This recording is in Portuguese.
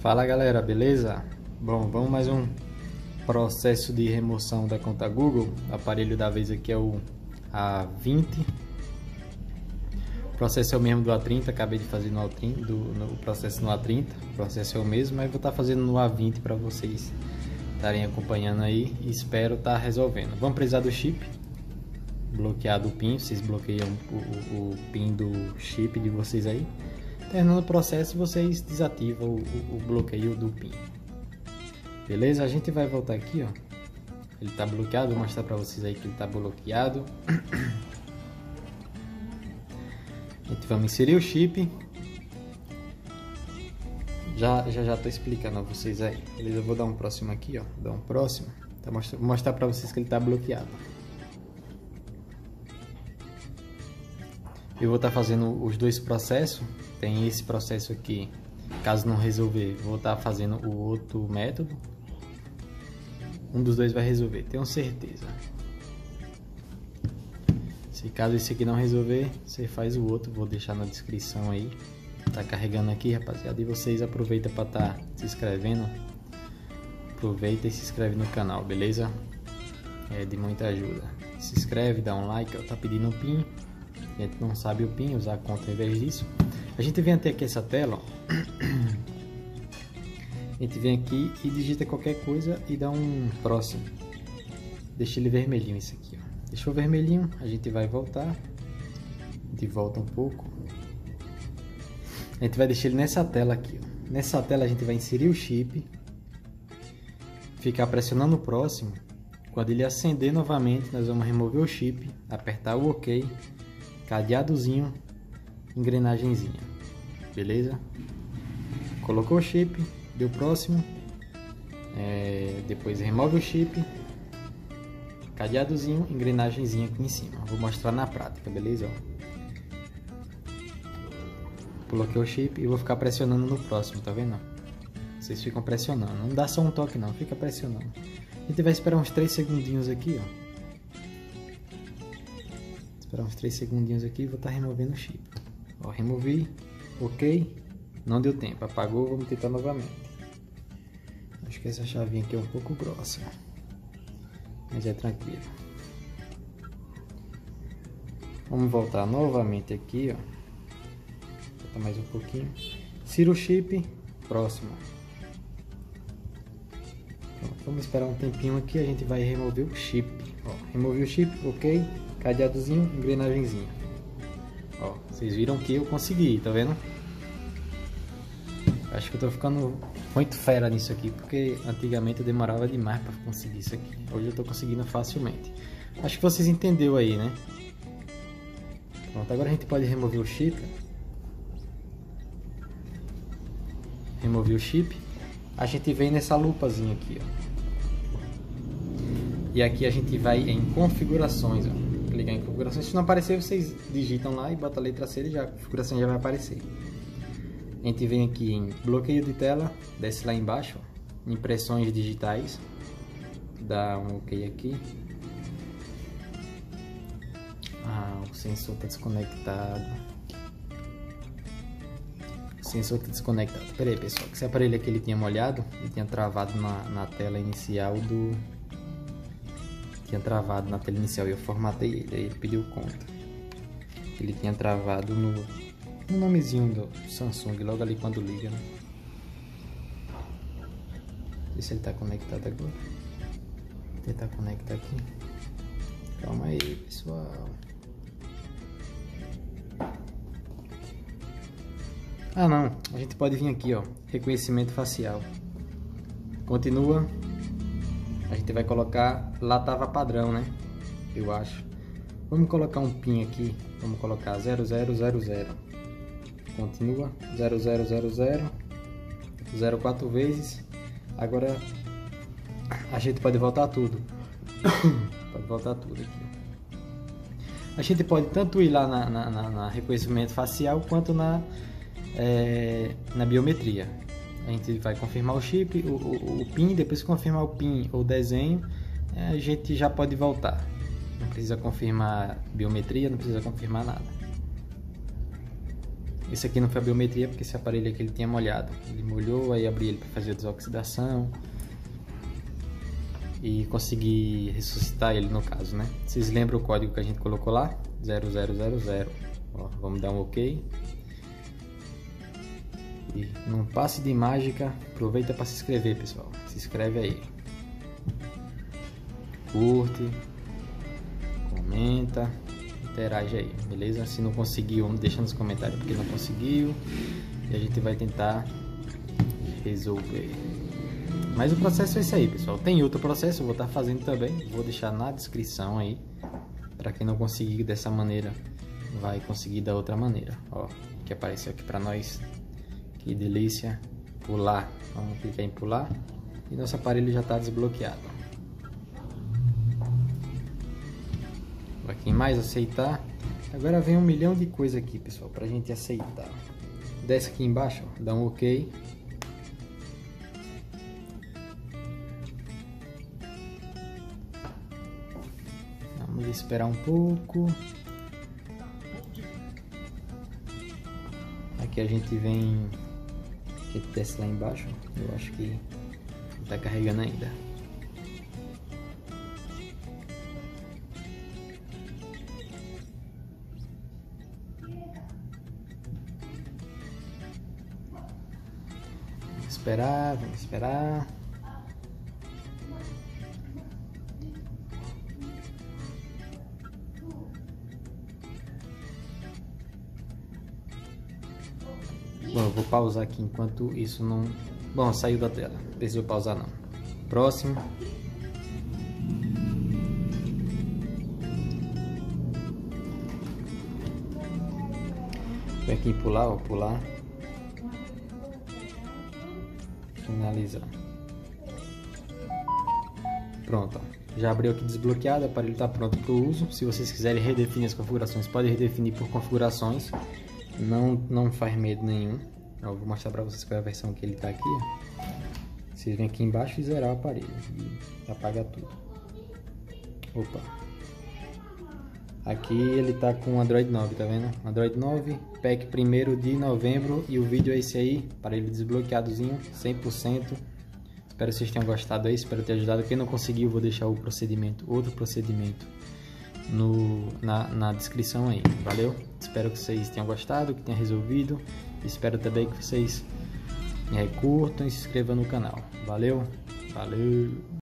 Fala galera, beleza? Bom, vamos mais um processo de remoção da conta Google. O aparelho da vez aqui é o A20. O processo é o mesmo do A30, acabei de fazer no A30, no processo no A30. O processo é o mesmo, mas vou estar fazendo no A20 para vocês estarem acompanhando aí e espero estar resolvendo. Vamos precisar do chip, bloqueado o PIN, vocês bloqueiam o PIN do chip de vocês aí. Terminando o processo, vocês desativam o bloqueio do PIN. Beleza? A gente vai voltar aqui, ó. Ele está bloqueado, vou mostrar para vocês aí que ele está bloqueado. A gente vai inserir o chip. Já tô explicando a vocês aí. Beleza? Eu vou dar um próximo aqui, ó. Vou dar um próximo. Vou mostrar para vocês que ele está bloqueado. Eu vou estar fazendo os dois processos. Tem esse processo aqui, caso não resolver, vou estar fazendo o outro método. Um dos dois vai resolver, tenho certeza. Se caso esse aqui não resolver, você faz o outro, vou deixar na descrição aí. Tá carregando aqui, rapaziada, e vocês aproveitam para estar se inscrevendo. Aproveita e se inscreve no canal, beleza? É de muita ajuda. Se inscreve, dá um like, ó, tá pedindo um PIN. A gente não sabe o PIN, usar a conta em vez disso. A gente vem até aqui essa tela, ó. A gente vem aqui e digita qualquer coisa e dá um próximo. Deixa ele vermelhinho esse aqui, ó. Deixou vermelhinho, a gente vai voltar. A gente volta um pouco. A gente vai deixar ele nessa tela aqui, ó. Nessa tela a gente vai inserir o chip. Ficar pressionando o próximo. Quando ele acender novamente, nós vamos remover o chip, apertar o OK, cadeadozinho, engrenagenzinha. Beleza? Colocou o chip, deu próximo, depois remove o chip, cadeadozinho, engrenagenzinha aqui em cima. Vou mostrar na prática, beleza? Coloquei o chip e vou ficar pressionando no próximo, tá vendo? Vocês ficam pressionando, não dá só um toque não, fica pressionando. A gente vai esperar uns 3 segundinhos aqui, ó. Esperar uns 3 segundinhos aqui e vou estar removendo o chip. Ó, removi. Ok, não deu tempo, apagou, vamos tentar novamente. Acho que essa chavinha aqui é um pouco grossa, mas é tranquilo. Vamos voltar novamente aqui, ó. Voltar mais um pouquinho. Insira o chip, próximo. Pronto, vamos esperar um tempinho aqui, a gente vai remover o chip. Ó, removi o chip, ok, cadeadozinho, engrenagenzinha. Ó, vocês viram que eu consegui, tá vendo? Acho que eu tô ficando muito fera nisso aqui, porque antigamente eu demorava demais para conseguir isso aqui. Hoje eu tô conseguindo facilmente. Acho que vocês entenderam aí, né? Pronto, agora a gente pode remover o chip. Remover o chip. A gente vem nessa lupazinha aqui, ó. E aqui a gente vai em configurações, ó. Clicar em configurações, se não aparecer vocês digitam lá e botam a letra C e já, a configuração já vai aparecer. A gente vem aqui em bloqueio de tela, desce lá embaixo, ó, impressões digitais, dá um OK aqui. O sensor está desconectado. O sensor está desconectado. Pera aí, pessoal, que esse aparelho aqui ele tinha molhado, ele tinha travado na tela inicial do... Tinha travado na tela inicial e eu formatei ele, aí ele pediu conta. Ele tinha travado no nomezinho do Samsung, logo ali quando liga, né? Não sei se ele está conectado agora. Vou tentar conectar aqui. Calma aí, pessoal. Ah não, a gente pode vir aqui, ó, reconhecimento facial. Continua. A gente vai colocar, lá tava padrão, né? Eu acho. Vamos colocar um PIN aqui. Vamos colocar 0000. Continua. 0000. 04 vezes. Agora a gente pode voltar tudo. Pode voltar tudo aqui. A gente pode tanto ir lá na reconhecimento facial quanto na biometria. A gente vai confirmar o chip, o PIN, depois que confirmar o PIN ou desenho, a gente já pode voltar. Não precisa confirmar biometria, não precisa confirmar nada. Esse aqui não foi a biometria porque esse aparelho aqui ele tinha molhado. Ele molhou, aí abri ele para fazer a desoxidação e conseguir ressuscitar ele no caso, né? Vocês lembram o código que a gente colocou lá? 0000. Ó, vamos dar um OK. E num passe de mágica, aproveita para se inscrever, pessoal. Se inscreve aí. Curte, comenta, interage aí, beleza? Se não conseguiu, deixa nos comentários porque não conseguiu e a gente vai tentar resolver. Mas o processo é esse aí, pessoal. Tem outro processo, eu vou estar fazendo também, vou deixar na descrição aí. Para quem não conseguir dessa maneira, vai conseguir da outra maneira. Ó, que apareceu aqui para nós. Que delícia! Pular. Vamos clicar em pular e nosso aparelho já está desbloqueado. Aqui em mais aceitar. Agora vem um milhão de coisas aqui, pessoal, para a gente aceitar. Desce aqui embaixo, ó, dá um OK. Vamos esperar um pouco. Aqui a gente vem. A gente desce lá embaixo. Eu acho que está carregando ainda. Vamos esperar. Bom, eu vou pausar aqui enquanto isso não... Bom, saiu da tela. Não precisou pausar não. Próximo. Vem aqui em pular, ó, pular. Finalizar. Pronto, ó. Já abriu aqui desbloqueado, o aparelho está pronto para o uso. Se vocês quiserem redefinir as configurações, pode redefinir por configurações. Não faz medo nenhum. Eu vou mostrar para vocês qual é a versão que ele está aqui. Ó. Vocês vêm aqui embaixo e zerar o aparelho e apaga tudo. Opa. Aqui ele está com Android 9, tá vendo? Android 9, pack 1º de novembro e o vídeo é esse aí, aparelho desbloqueadozinho, 100%. Espero que vocês tenham gostado aí, espero ter ajudado. Quem não conseguiu, vou deixar o procedimento, outro procedimento na descrição aí, valeu? Espero que vocês tenham gostado, que tenha resolvido. Espero também que vocês curtam e se inscrevam no canal. Valeu? Valeu!